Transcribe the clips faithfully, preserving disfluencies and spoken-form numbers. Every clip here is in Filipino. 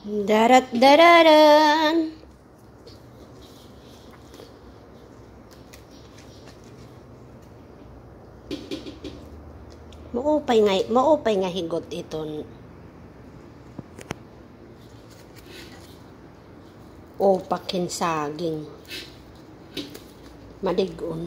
Darat dararan. Maupay nga, maupay nga higot iton. O pakin saging. Madigon.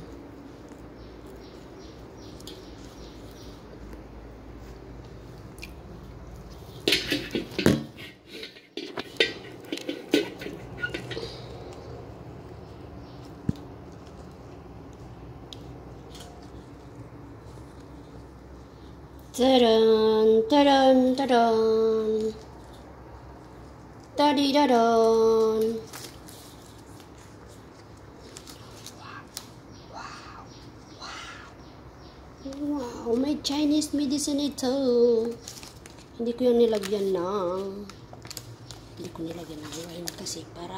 Taran, taran, taran. Tadi-dadan. Wow, wow, wow, may Chinese medicine ito. Hindi ko yung nilagyan ng, hindi ko nilagyan ng wine kasi para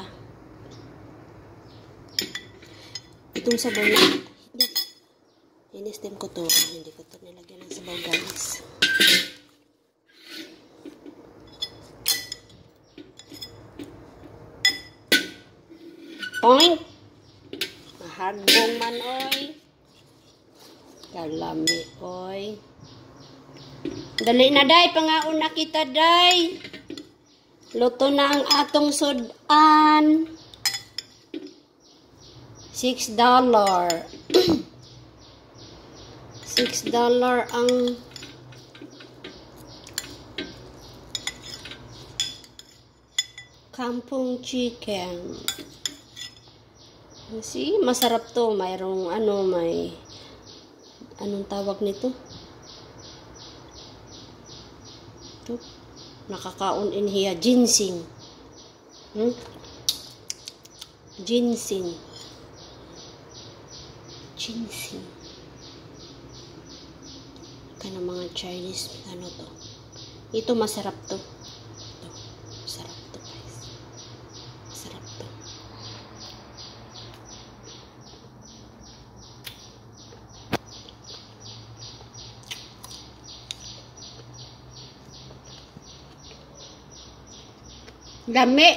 itong sabaw na, in-steam ko to, hindi ko to nilagyan ng sabaw guys. Point! Mahagong man oy. Kalami oy. Dali na day, pangaon na kita day. Luto na ang atong sudan. Six dollar. Six dollar ang kampung chicken. See, masarap to. Mayroong ano, may anong tawag nito? Ito. Nakakaon in here. Ginseng. Hmm? Ginseng. Ginseng. Kaya mga Chinese, ano to? Ito masarap to. Ito. Masarap to guys. Masarap to. Lami.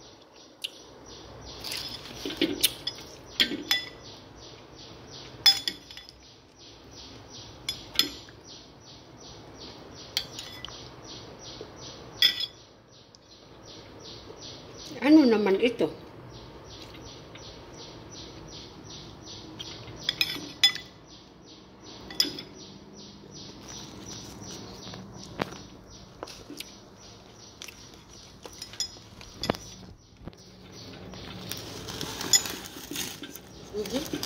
Ano naman ito? Mm-hmm.